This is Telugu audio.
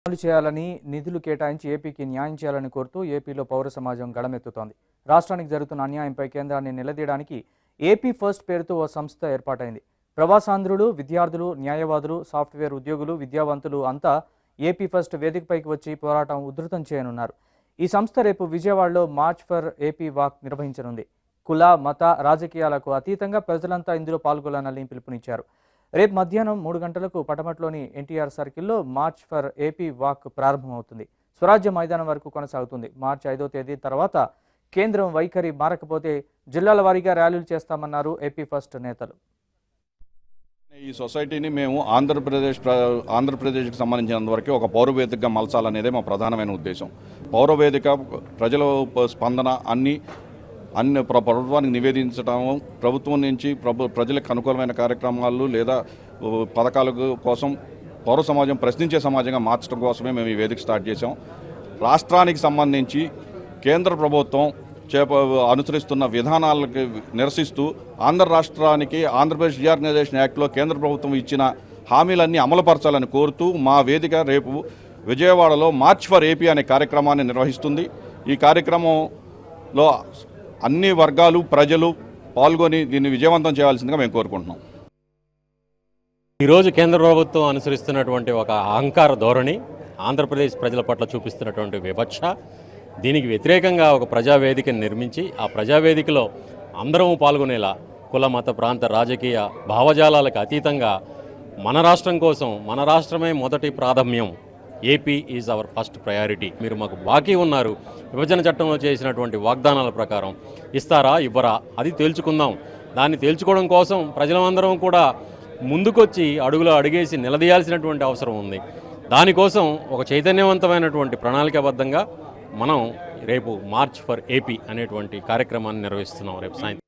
అమలు చేయాలని నిధులు కేటాయించి ఏపీకి న్యాయం చేయాలని కోరుతూ ఏపీలో పౌర సమాజం గళమెత్తుతోంది. రాష్ట్రానికి జరుగుతున్న అన్యాయంపై కేంద్రాన్ని నిలదీయడానికి ఏపీ ఫస్ట్ పేరుతో ఓ సంస్థ ఏర్పాటైంది. ప్రవాసాంధ్రులు, విద్యార్థులు, న్యాయవాదులు, సాఫ్ట్వేర్ ఉద్యోగులు, విద్యావంతులు అంతా ఏపీ ఫస్ట్ వేదికపైకి వచ్చి పోరాటం ఉధృతం చేయనున్నారు. ఈ సంస్థ రేపు విజయవాడలో మార్చ్ ఫర్ ఏపీ వాక్ నిర్వహించనుంది. కుల, మత, రాజకీయాలకు అతీతంగా ప్రజలంతా ఇందులో పాల్గొనాలని పిలుపునిచ్చారు. రేపు మధ్యాహ్నం 3 గంటలకు పటమట్లోని ఎన్టీఆర్ సర్కిల్లో మార్చ్ ఫర్ ఏపీ వాక్ ప్రారంభమవుతుంది. స్వరాజ్య మైదానం వరకు కొనసాగుతుంది. మార్చి 5వ తేదీ తర్వాత కేంద్రం వైఖరి మారకపోతే జిల్లాల వారీగా ర్యాలీలు చేస్తామన్నారు ఏపీ ఫస్ట్ నేతలు. ఈ సొసైటీని మేము ఆంధ్రప్రదేశ్కి సంబంధించినంతవరకు ఒక పౌరవేదికగా మలచాలనేదే మా ప్రధానమైన ఉద్దేశం. పౌరవేదిక ప్రజల స్పందన అన్ని ప్రభుత్వానికి నివేదించడం, ప్రభుత్వం నుంచి ప్రజలకు అనుకూలమైన కార్యక్రమాలు లేదా పథకాల కోసం పౌర సమాజం ప్రశ్నించే సమాజంగా మార్చడం కోసమే మేము ఈ వేదిక స్టార్ట్ చేసాం. రాష్ట్రానికి సంబంధించి కేంద్ర ప్రభుత్వం అనుసరిస్తున్న విధానాలకు నిరసిస్తూ ఆంధ్ర రాష్ట్రానికి ఆంధ్రప్రదేశ్ రీఆర్గనైజేషన్ యాక్ట్లో కేంద్ర ప్రభుత్వం ఇచ్చిన హామీలన్నీ అమలుపరచాలని కోరుతూ మా వేదిక రేపు విజయవాడలో మార్చ్ ఫర్ ఏపీ అనే కార్యక్రమాన్ని నిర్వహిస్తుంది. ఈ కార్యక్రమంలో అన్ని వర్గాలు ప్రజలు పాల్గొని దీన్ని విజయవంతం చేయాల్సిందిగా మేము కోరుకుంటున్నాం. ఈరోజు కేంద్ర ప్రభుత్వం అనుసరిస్తున్నటువంటి ఒక అహంకార ధోరణి, ఆంధ్రప్రదేశ్ ప్రజల పట్ల చూపిస్తున్నటువంటి వివక్ష, దీనికి వ్యతిరేకంగా ఒక ప్రజావేదికను నిర్మించి ఆ ప్రజావేదికలో అందరం పాల్గొనేలా కుల, మత, ప్రాంత, రాజకీయ భావజాలాలకు అతీతంగా మన రాష్ట్రం కోసం, మన రాష్ట్రమే మొదటి ప్రాధాన్యం, AP is our first priority, మీరు మాకు బాకీ ఉన్నారు, విభజన చట్టంలో చేసినటువంటి వాగ్దానాల ప్రకారం ఇస్తారా ఇవ్వరా అది తేల్చుకుందాం. దాన్ని తేల్చుకోవడం కోసం ప్రజలందరం కూడా ముందుకొచ్చి అడుగులో అడుగేసి నిలదీయాల్సినటువంటి అవసరం ఉంది. దానికోసం ఒక చైతన్యవంతమైనటువంటి ప్రణాళికాబద్ధంగా మనం రేపు మార్చ్ ఫర్ ఏపీ అనేటువంటి కార్యక్రమాన్ని నిర్వహిస్తున్నాం రేపు సాయంత్రం.